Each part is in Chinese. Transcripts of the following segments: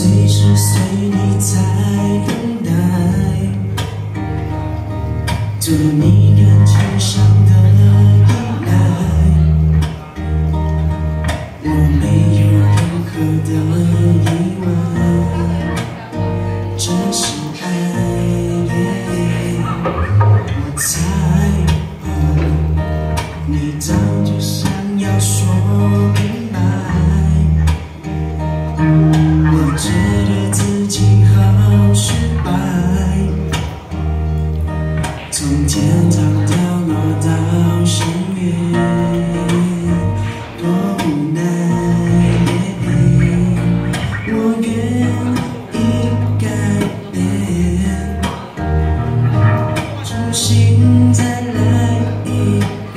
随时随地在等待，对你感情上的依赖，我没有任何的疑问，这是爱，我猜你早就想要说明白。我觉得自己好失败，从天堂掉落到深渊，多无奈。我愿意改变，重新再来一遍。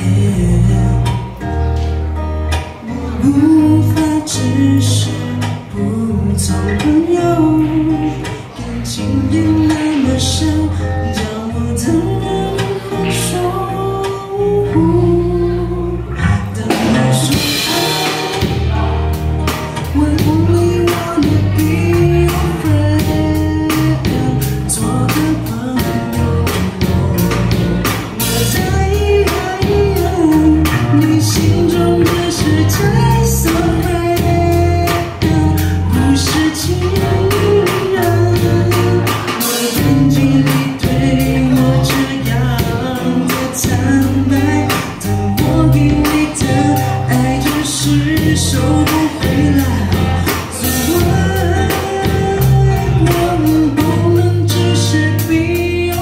我无法只是普通朋友，感情也那么深，叫我怎么能放手？当我说爱，When only wanna be your friend， 做个朋友，我在你心中的世界 so real， 不是情人。我眼睛里对我这样的坦白，但我给你的爱就是收不回来。所以我们不能只是 be your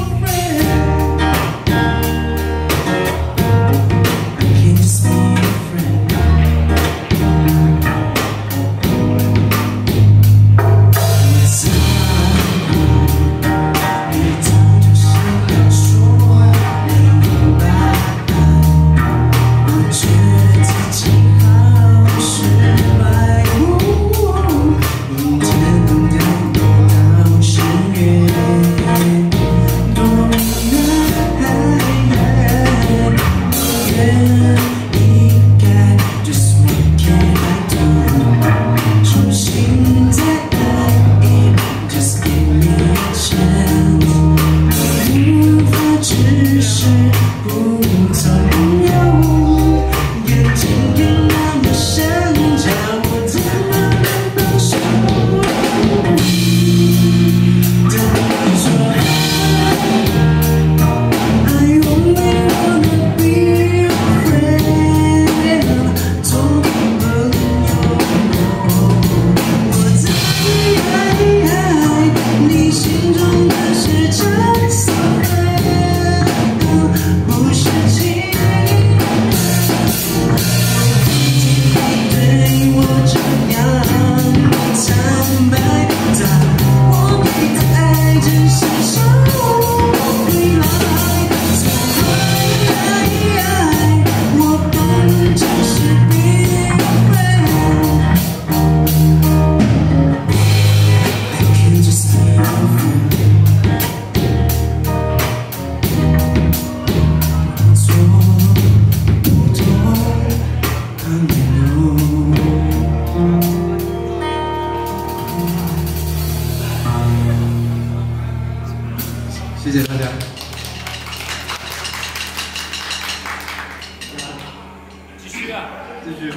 friend。I can't just be your friend。我猜你早就想要说明白，我觉得自己好失败，从天堂掉落到深渊，多无奈。我愿意改 ，Just what can I do？ 重新再来一遍 ，Just give me a chance。无法只是普通朋友，感情也那么深，叫我怎么能放手？当你说I only wanna be your friend， 做个朋友，我在你心中的世界 so real， 不是情人。对我这样的坦白，但我给的爱只是收不回来。所以我不能只是 be your friend。I can't just be your friend。做普通朋友。 谢谢大家。 继续啊！ 继续。